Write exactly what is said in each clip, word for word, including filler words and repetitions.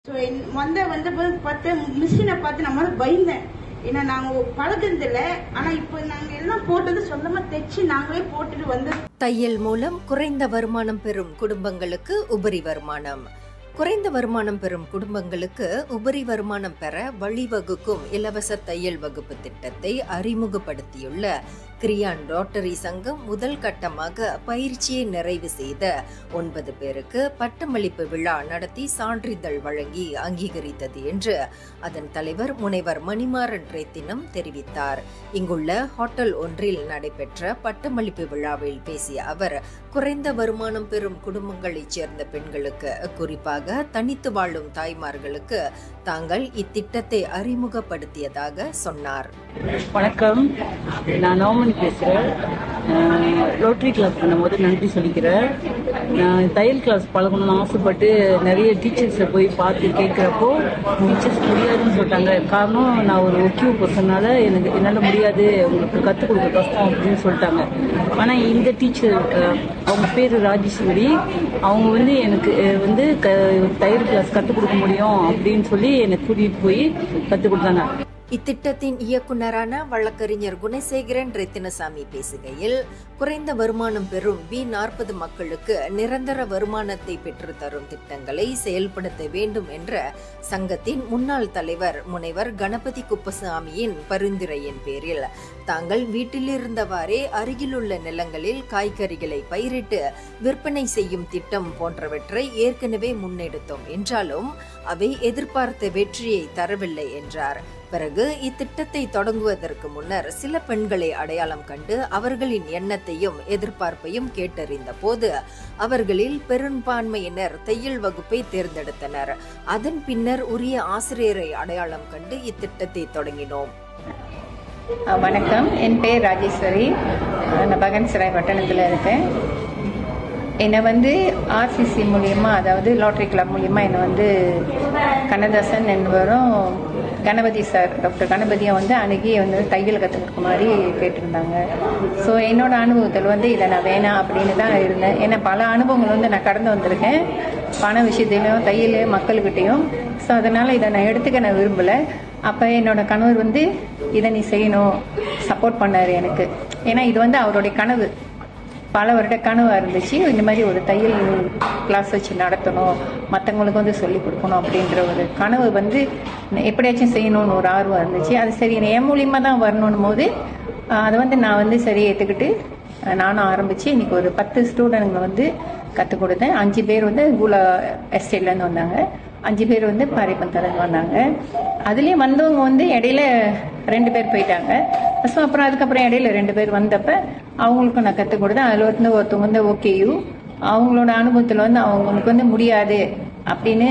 So வந்த வந்த போது பார்த்து மிஷினை பார்த்து நம்ம பயந்தேன். ஏன்னா நாங்கள் பழகுறதில்ல. ஆனால் இப்போ நாங்கள் எல்லாம் போட்டது சொந்தமாக தைச்சு நாங்களே போட்டுட்டு வந்து. தையல் மூலம் குறைந்த வருமானம் பெறும் குடும்பங்களுக்கு உபரி வருமானம். குறைந்த வருமானம் பெறும் குடும்பங்களுக்கு உபரி வருமானம் பெற வழிவகுக்கும் இலவச தையல் வகுப்பு திட்டத்தை அறிமுகப்படுத்தியுள்ள கிரியான் ரோட்டரி சங்கம் முதல் கட்டமாக பயிற்சியை நிறைவு செய்த ஒன்பது பேருக்கு பட்டமளிப்பு விழா நடத்தி சான்றிதழ் வழங்கி அங்கீகரித்தது என்று அதன் தலைவர் முனைவர் மணிமாறன் ரேத்தினம் தெரிவித்தார். இங்குள்ள ஹோட்டல் ஒன்றில் நடைபெற்ற பட்டமளிப்பு விழாவில் பேசிய அவர், குறைந்த வருமானம் பெறும் குடும்பங்களைச் சேர்ந்த பெண்களுக்கு, குறிப்பாக தனித்து வாழும் தாய்மார்களுக்கு தாங்கள் இத்திட்டத்தை அறிமுகப்படுத்தியதாக சொன்னார். வணக்கம், நான் நோமன் பேசுகிறேன். ரோட்டரி கிளாஸ் பண்ணும்போது நன்றி சொல்லிக்கிறேன். நான் தையல் கிளாஸ் பழகணும்னு ஆசைப்பட்டு நிறைய டீச்சர்ஸை போய் பார்த்து கேட்குறப்போ டீச்சர்ஸ் முடியாதுன்னு சொல்லிட்டாங்க. காரணம், நான் ஒரு ஒக்கியூ பர்சனால எனக்கு என்னால் முடியாது, உங்களுக்கு கற்றுக் கொடுக்க கஷ்டம் அப்படின்னு சொல்லிட்டாங்க. ஆனால் இந்த டீச்சர், அவங்க பேர் ராஜேஸ்வரி, அவங்க வந்து எனக்கு வந்து க தையல் கிளாஸ் கற்றுக் கொடுக்க முடியும் அப்படின்னு சொல்லி என்னை கூட்டிகிட்டு போய் கற்றுக் கொடுத்தாங்க. இத்திட்டத்தின் இயக்குநரான வழக்கறிஞர் குணசேகரன் ரத்தினசாமி பேசுகையில், குறைந்த வருமானம் பெறும் பி நாற்பது மக்களுக்கு நிரந்தர வருமானத்தை பெற்று தரும் திட்டங்களை செயல்படுத்த வேண்டும் என்ற சங்கத்தின் முன்னாள் தலைவர் முனைவர் கணபதி குப்பசாமியின் பரிந்துரையின் பேரில் தாங்கள் வீட்டிலிருந்தவாறே அருகிலுள்ள நிலங்களில் காய்கறிகளை பயிரிட்டு விற்பனை செய்யும் திட்டம் போன்றவற்றை ஏற்கனவே முன்னெடுத்தோம் என்றாலும் அவை எதிர்பார்த்த வெற்றியை தரவில்லை என்றார். பிறகு இத்திட்டத்தை தொடங்குவதற்கு முன்னர் சில பெண்களை அடையாளம் கண்டு அவர்களின் எண்ணத்தையும் எதிர்பார்ப்பையும் கேட்டறிந்த போது அவர்களில் பெரும்பான்மையினர் தையல் வகுப்பை தேர்ந்தெடுத்தனர். அதன் பின்னர் உரிய ஆசிரியரை அடையாளம் கண்டு இத்திட்டத்தை தொடங்கினோம். வணக்கம், என் பேர் ராஜேஸ்வரி. நான் பகன்சராய் பட்டணத்தில் இருக்கேன். என்னை வந்து ஆர்சிசி மூலியமாக, அதாவது லாட்ரி கிளப் மூலியமாக என்னை வந்து கண்ணதாசன் என்பவரும் கணபதி சார், டாக்டர் கணபதியை வந்து அணுகி வந்து தையல் கற்றுக்க மாதிரி கேட்டிருந்தாங்க. ஸோ என்னோட அனுபவத்தில் வந்து இதை நான் வேணாம் அப்படின்னு தான் இருந்தேன். ஏன்னா பல அனுபவங்கள் வந்து நான் கடந்து வந்திருக்கேன், பண விஷயத்திலையும் தையல் மக்கள்கிட்டையும். ஸோ அதனால் இதை நான் எடுத்துக்க நான் விரும்பலை. அப்போ என்னோட கணவர் வந்து இதை நீ செய்யணும் சப்போர்ட் பண்ணார் எனக்கு. ஏன்னா இது வந்து அவருடைய கனவு, பல வருட கனவாக இருந்துச்சு. இந்த மாதிரி ஒரு தையல் கிளாஸ் வச்சு நடத்தணும், மற்றவங்களுக்கு வந்து சொல்லிக் கொடுக்கணும் அப்படின்ற ஒரு கனவு வந்து எப்படியாச்சும் செய்யணும்னு ஒரு ஆர்வம் இருந்துச்சு. அது சரி என் மூலியமாக தான் வரணும் போது அதை வந்து நான் வந்து சரி ஏற்றுக்கிட்டு நானும் ஆரம்பித்து இன்றைக்கி ஒரு பத்து ஸ்டூடெண்ட்களை வந்து கற்றுக் கொடுத்தேன். அஞ்சு பேர் வந்து கூலா எஸ்டேட்லேருந்து வந்தாங்க, அஞ்சு பேர் வந்து பாரிப்பந்தலேருந்து வந்தாங்க. அதுலேயும் வந்தவங்க வந்து இடையில ரெண்டு பேர் போயிட்டாங்க. ஸோ அப்புறம் அதுக்கப்புறம் இடையில ரெண்டு பேர் வந்தப்போ அவங்களுக்கும் நான் கற்றுக் கொடுத்தேன். அதில் வந்து ஒருத்தவங்க வந்து ஓகேயூ, அவங்களோட அனுபவத்தில் வந்து அவங்களுக்கு வந்து முடியாது அப்படின்னு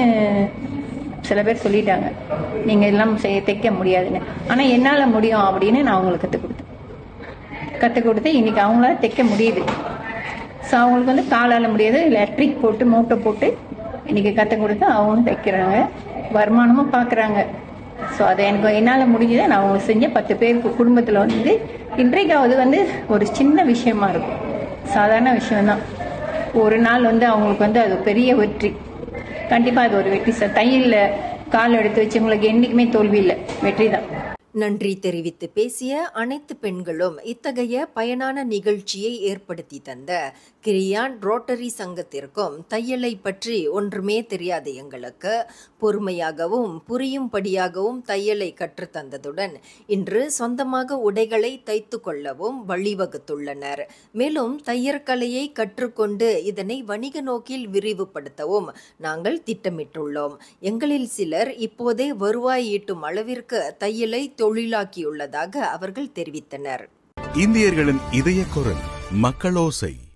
சில பேர் சொல்லிட்டாங்க, நீங்கள் எல்லாம் செய்ய தைக்க முடியாதுன்னு. ஆனால் என்னால் முடியும் அப்படின்னு நான் அவங்களுக்கு கற்றுக் கொடுத்தேன். கற்றுக் கொடுத்து இன்னைக்கு அவங்களால தைக்க முடியுது. ஸோ அவங்களுக்கு வந்து காலால் முடியாது, எலக்ட்ரிக் போட்டு மோட்டை போட்டு இன்னைக்கு கற்றுக் கொடுத்து அவங்களும் தைக்கிறாங்க, வருமானமும் பார்க்குறாங்க. ஸோ அதை எனக்கு என்னால் முடிஞ்சதை நான் அவங்க செஞ்ச பத்து பேருக்கு குடும்பத்தில் வந்து இன்றைக்காவது வந்து ஒரு சின்ன விஷயமா இருக்கும், சாதாரண விஷயம்தான். ஒரு நாள் வந்து அவங்களுக்கு வந்து அது பெரிய வெற்றி. கண்டிப்பாக அது ஒரு வெற்றி சார். தையலில் கால் எடுத்து வச்சவங்களுக்கு என்றைக்குமே தோல்வி இல்லை, வெற்றி தான். நன்றி தெரிவித்து பேசிய அனைத்து பெண்களும் இத்தகைய பயனான நிகழ்ச்சியை ஏற்படுத்தி தந்த கிரியான் ரோட்டரி சங்கத்திற்கும், தையலை பற்றி ஒன்றுமே தெரியாத எங்களுக்கு பொறுமையாகவும் புரியும்படியாகவும் தையலை கற்றுத்தந்ததுடன் இன்று சொந்தமாக உடைகளை தைத்து கொள்ளவும் வழிவகுத்துள்ளனர். மேலும் தையற்கலையை கற்றுக்கொண்டு இதனை வணிக நோக்கில் விரிவுபடுத்தவும் நாங்கள் திட்டமிட்டுள்ளோம். எங்களில் சிலர் இப்போதே வருவாய் ஈட்டும் அளவிற்கு தையலை தொழிலாக்கியுள்ளதாக அவர்கள் தெரிவித்தனர். இந்தியர்களின் இதய குரல் மக்களோசை.